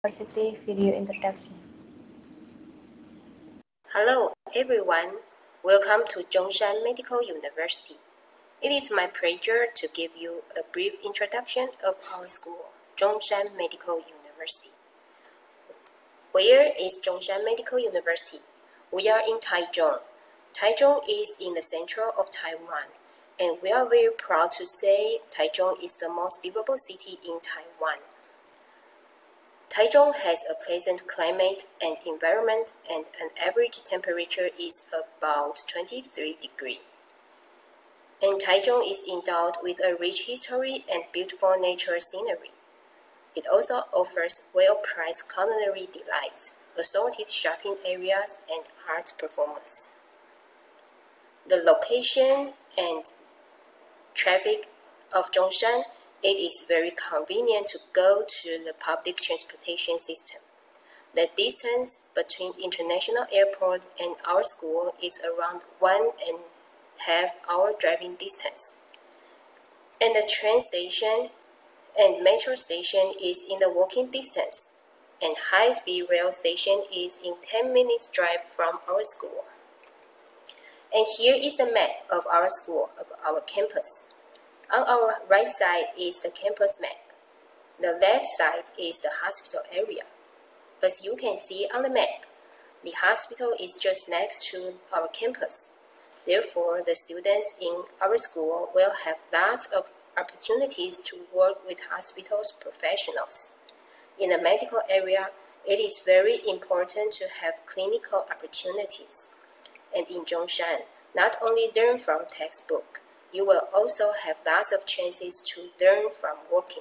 University video introduction. Hello everyone, welcome to Zhongshan Medical University. It is my pleasure to give you a brief introduction of our school, Zhongshan Medical University. Where is Zhongshan Medical University? We are in Taichung. Taichung is in the center of Taiwan, and we are very proud to say Taichung is the most livable city in Taiwan. Taichung has a pleasant climate and environment, and an average temperature is about 23 degrees. And Taichung is endowed with a rich history and beautiful nature scenery. It also offers well-priced culinary delights, assorted shopping areas, and art performance. The location and traffic of Zhongshan, it is very convenient to go to the public transportation system. The distance between international airport and our school is around 1.5 hour driving distance. And the train station and metro station is in the walking distance, and high-speed rail station is in 10 minutes drive from our school. And here is the map of our school, of our campus. On our right side is the campus map. The left side is the hospital area. As you can see on the map, the hospital is just next to our campus. Therefore, the students in our school will have lots of opportunities to work with hospitals professionals. In the medical area, it is very important to have clinical opportunities. And in Zhongshan, not only learn from textbook, you will also have lots of chances to learn from working.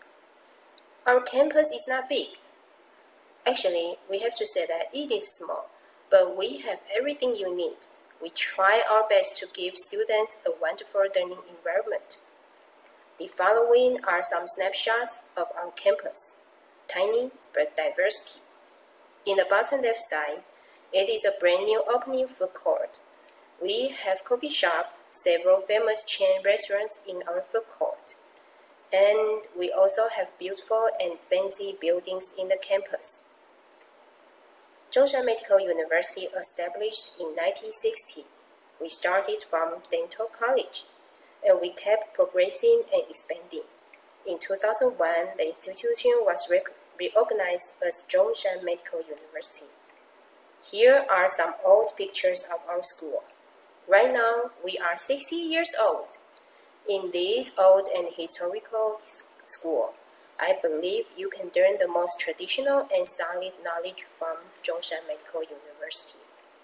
Our campus is not big. Actually, we have to say that it is small, but we have everything you need. We try our best to give students a wonderful learning environment. The following are some snapshots of our campus, tiny but diversity. In the bottom left side, it is a brand new opening food court. We have coffee shop, several famous chain restaurants in our food court. And we also have beautiful and fancy buildings in the campus. Zhongshan Medical University established in 1960. We started from dental college, and we kept progressing and expanding. In 2001, the institution was reorganized as Zhongshan Medical University. Here are some old pictures of our school. Right now, we are 60 years old. In this old and historical school, I believe you can learn the most traditional and solid knowledge from Zhongshan Medical University.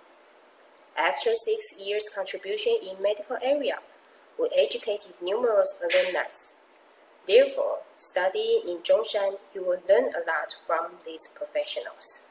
After 6 years contribution in medical area, we educated numerous alumni. Therefore, studying in Zhongshan, you will learn a lot from these professionals.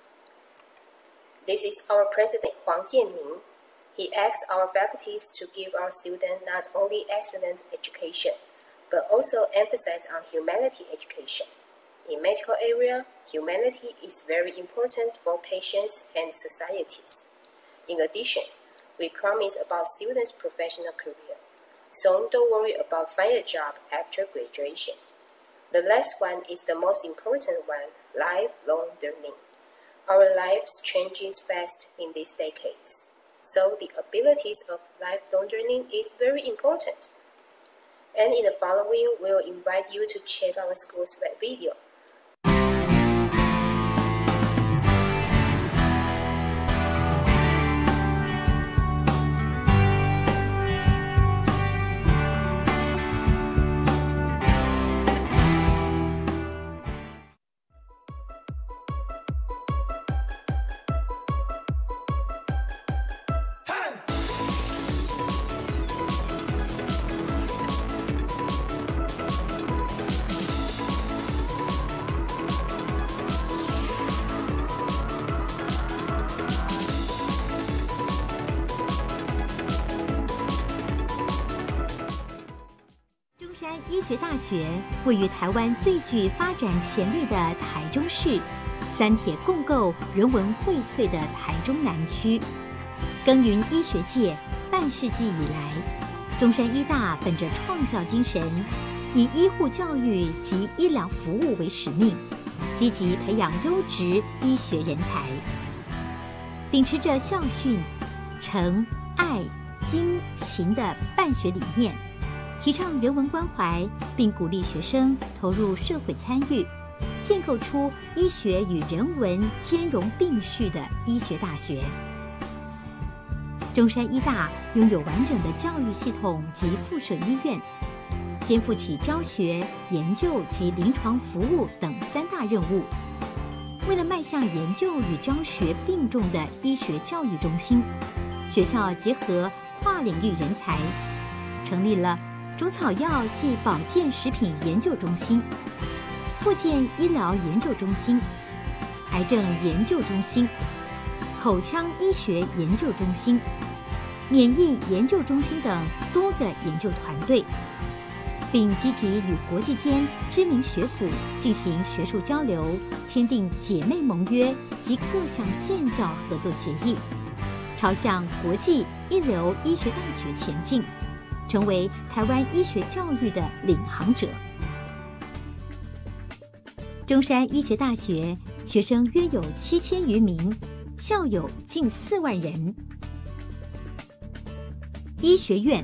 This is our president, Huang Jianning. He asks our faculties to give our students not only excellent education, but also emphasize on humanity education. In medical area, humanity is very important for patients and societies. In addition, we promise about students' professional career. So don't worry about finding a job after graduation. The last one is the most important one, lifelong learning. Our lives changes fast in these decades. So the abilities of lifelong learning is very important. And in the following, we'll invite you to check our school's web video. 医学大学位于台湾最具发展潜力的台中市，三铁共构、人文荟萃的台中南区，耕耘医学界半世纪以来，中山医大本着创校精神，以医护教育及医疗服务为使命， 积极培养优质医学人才，秉持着校训、诚、爱、精、勤的办学理念，提倡人文关怀，并鼓励学生投入社会参与，建构出医学与人文兼容并蓄的医学大学。中山医大拥有完整的教育系统及附设医院，肩负起教学、研究及临床服务等3大任务。为了迈向研究与教学并重的医学教育中心，学校结合跨领域人才，成立了中草药暨保健食品研究中心、复健医疗研究中心、癌症研究中心、口腔医学研究中心、免疫研究中心等多个研究团队，并积极与国际间知名学府进行学术交流，签订姐妹盟约及各项建教合作协议，朝向国际一流医学大学前进，成为台湾医学教育的领航者。中山医学大学学生约有7000余名，校友近4万人。医学院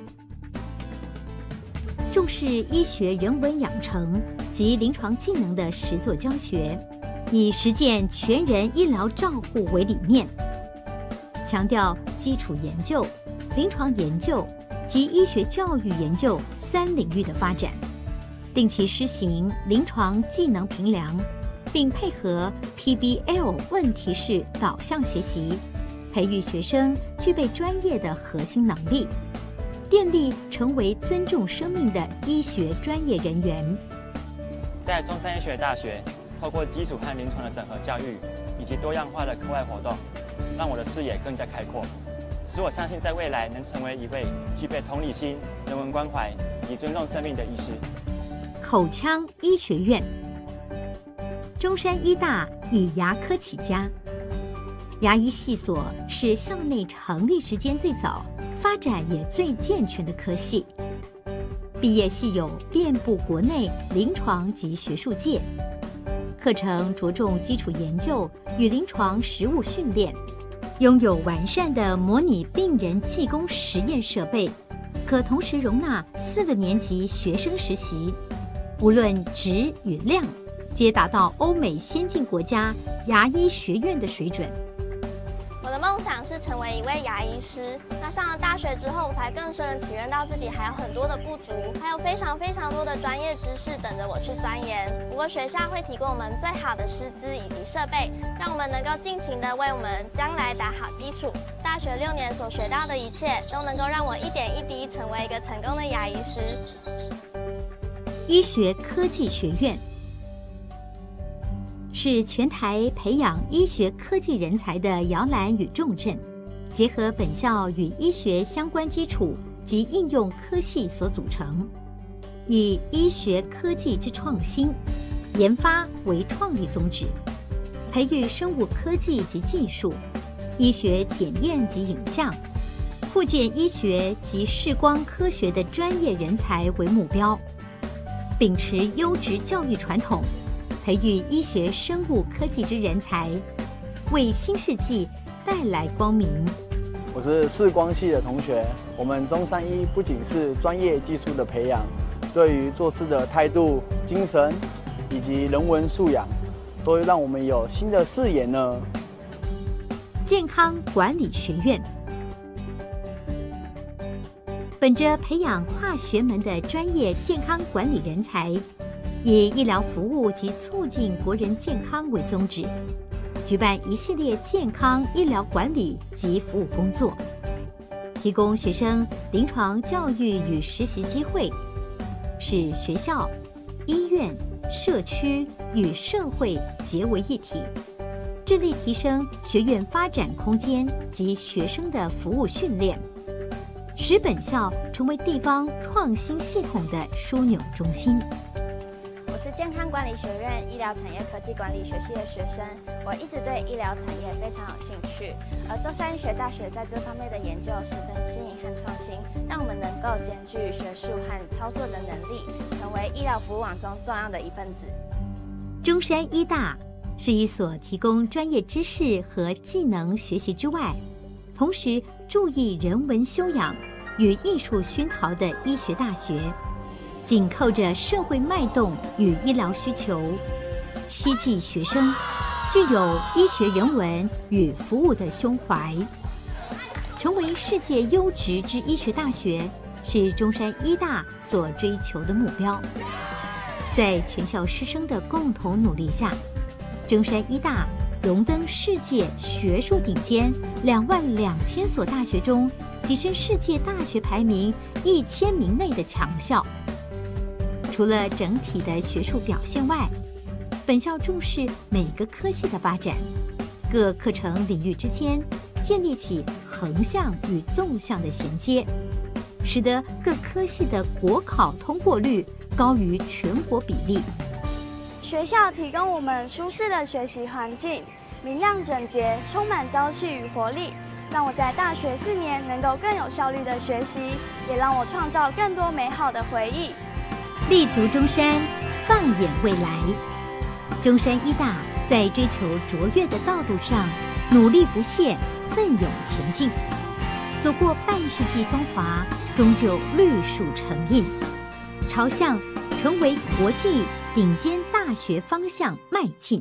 重视医学人文养成及临床技能的实作教学，以实践全人医疗照护为理念，强调基础研究、临床研究及医学教育研究3领域的发展，定期施行临床技能评量，并配合 PBL 问题式导向学习，培育学生具备专业的核心能力，奠定成为尊重生命的医学专业人员。 在中山医学大学，透过基础和临床的整合教育，以及多样化的课外活动，让我的视野更加开阔，使我相信在未来能成为一位具备同理心、人文关怀以及尊重生命的医师。 口腔医学院，中山医大以牙科起家，牙医系所是校内成立时间最早、发展也最健全的科系，毕业系友遍布国内临床及学术界，课程着重基础研究与临床实务训练，拥有完善的模拟病人技工实验设备，可同时容纳4个年级学生实习，无论质与量，皆达到欧美先进国家牙医学院的水准。 我的梦想是成为一位牙医师。那上了大学之后，我才更深地体认到自己还有很多的不足，还有非常多的专业知识等着我去钻研。不过学校会提供我们最好的师资以及设备，让我们能够尽情地为我们将来打好基础。大学6年所学到的一切，都能够让我一点一滴成为一个成功的牙医师。 医学科技学院是全台培养医学科技人才的摇篮与重镇，结合本校与医学相关基础及应用科系所组成，以医学科技之创新、研发为创立宗旨，培育生物科技及技术、医学检验及影像、复健医学及视光科学的专业人才为目标，秉持优质教育传统，培育医学生物科技之人才，为新世纪带来光明。 我是视光系的同学，我们中山医不仅是专业技术的培养，对于做事的态度、精神以及人文素养，都会让我们有新的视野呢。 健康管理学院本着培养跨学门的专业健康管理人才，以医疗服务及促进国人健康为宗旨，举办一系列健康医疗管理及服务工作，提供学生临床教育与实习机会，使学校、医院、社区与社会结为一体，致力提升学院发展空间及学生的服务训练，使本校成为地方创新系统的枢纽中心。 我是健康管理学院医疗产业科技管理学系的学生，我一直对医疗产业非常有兴趣，而中山医学大学在这方面的研究十分新颖和创新，让我们能够兼具学术和操作的能力，成为医疗服务网中重要的一份子。 中山医大是一所提供专业知识和技能学习之外，同时注意人文修养与艺术熏陶的医学大学，紧扣着社会脉动与医疗需求，希冀学生具有医学人文与服务的胸怀，成为世界优质之医学大学，是中山医大所追求的目标。在全校师生的共同努力下，中山医大荣登世界学术顶尖22000所大学中跻身世界大学排名1000名内的强校。除了整体的学术表现外，本校重视每个科系的发展，各课程领域之间建立起横向与纵向的衔接，使得各科系的国考通过率高于全国比例。 学校提供我们舒适的学习环境，明亮整洁，充满朝气与活力，让我在大学4年能够更有效率的学习，也让我创造更多美好的回忆。 立足中山，放眼未来。中山医大在追求卓越的道路上努力不懈，奋勇前进，走过半世纪风华，终究绿树成荫，朝向成为国际顶尖大学方向迈进。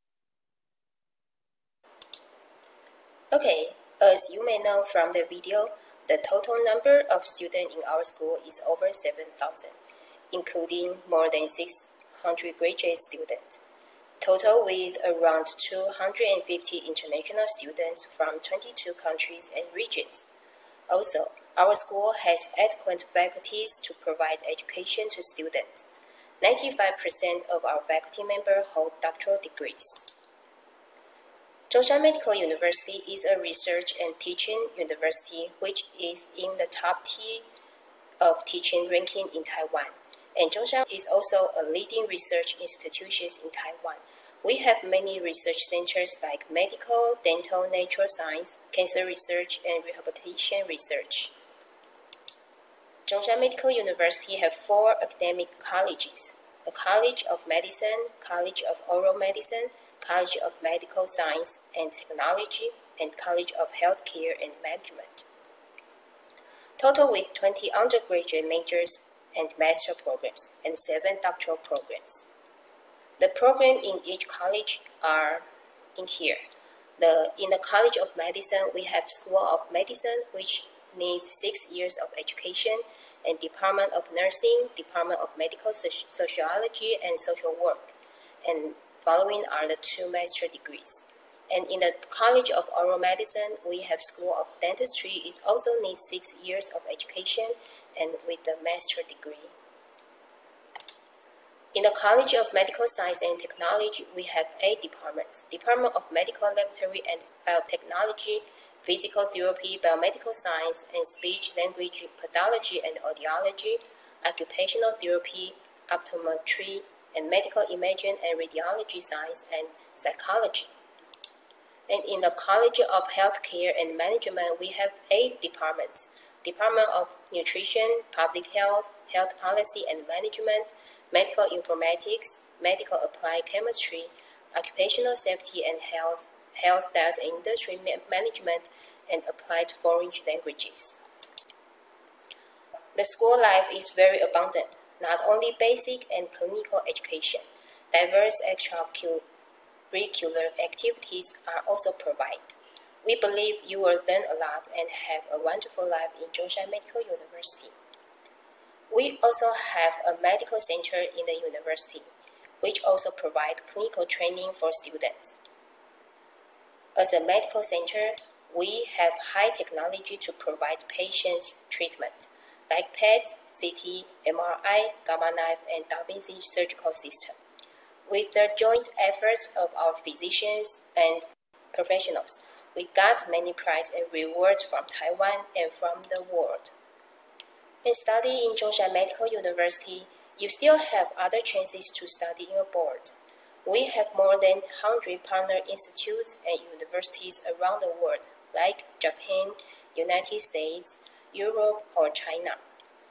Okay, as you may know from the video, the total number of students in our school is over 7,000, including more than 600 graduate students, total with around 250 international students from 22 countries and regions. Also, our school has adequate faculties to provide education to students. 95% of our faculty members hold doctoral degrees. Zhongshan Medical University is a research and teaching university which is in the top tier of teaching ranking in Taiwan. And Zhongshan is also a leading research institution in Taiwan. We have many research centers like medical, dental, natural science, cancer research, and rehabilitation research. Zhongshan Medical University have 4 academic colleges: the College of Medicine, College of Oral Medicine, College of Medical Science and Technology, and College of Healthcare and Management. Total with 20 undergraduate majors and master programs and 7 doctoral programs. The program in each college are in here. In the College of Medicine, we have School of Medicine, which needs 6 years of education, and Department of Nursing, Department of Medical Sociology and Social Work, and following are the 2 master degrees. And in the College of Oral Medicine, we have School of Dentistry. It also needs 6 years of education and with the master degree. In the College of Medical Science and Technology, we have 8 departments: Department of Medical Laboratory and Biotechnology, Physical Therapy, Biomedical Science, and Speech Language Pathology and Audiology, Occupational Therapy, Optometry, and Medical Imaging and Radiology Science and Psychology. And in the College of Healthcare and Management, we have 8 departments: Department of Nutrition, Public Health, Health Policy and Management, Medical Informatics, Medical Applied Chemistry, Occupational Safety and Health, Health Data Industry Management, and Applied Foreign Languages. The school life is very abundant, not only basic and clinical education. Diverse extracurricular activities are also provided. We believe you will learn a lot and have a wonderful life in Zhongshan Medical University. We also have a medical center in the university, which also provides clinical training for students. As a medical center, we have high technology to provide patients treatment, like PET, CT, MRI, gamma knife, and Da Vinci surgical system. With the joint efforts of our physicians and professionals, we got many prizes and rewards from Taiwan and from the world. In studying in Zhongshan Medical University, you still have other chances to study abroad. We have more than 100 partner institutes and universities around the world, like Japan, United States, Europe, or China.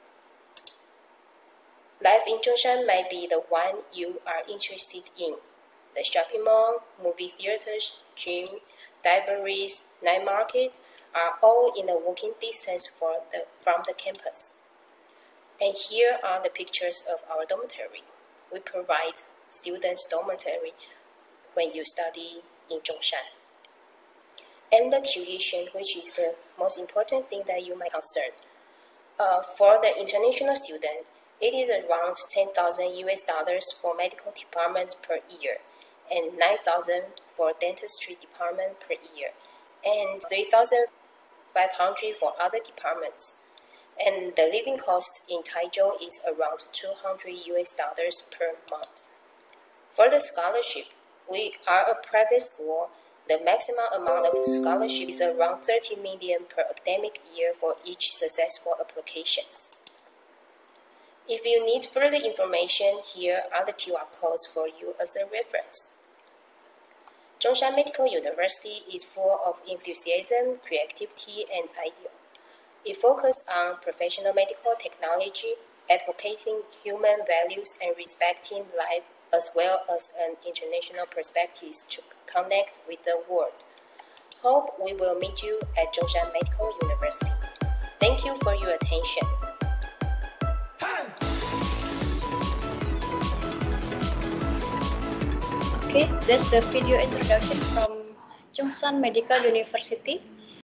Life in Zhongshan might be the one you are interested in. the shopping mall, movie theaters, gym, libraries, night market are all in a walking distance from the campus. And here are the pictures of our dormitory. We provide students dormitory when you study in Zhongshan. And the tuition, which is the most important thing that you might concern. For the international student, it is around $10,000 for medical departments per year, and $9,000 for dentistry department per year, and $3,500 for other departments. And the living cost in Taichung is around $200 per month. For the scholarship, we are a private school. The maximum amount of scholarship is around 30 million per academic year for each successful applications. If you need further information, here are the QR codes for you as a reference. Zhongshan Medical University is full of enthusiasm, creativity, and ideal. It focuses on professional medical technology, advocating human values and respecting life, as well as an international perspective to connect with the world. Hope we will meet you at Zhongshan Medical University. Thank you for your attention. Okay, that's the video introduction from Zhongshan Medical University.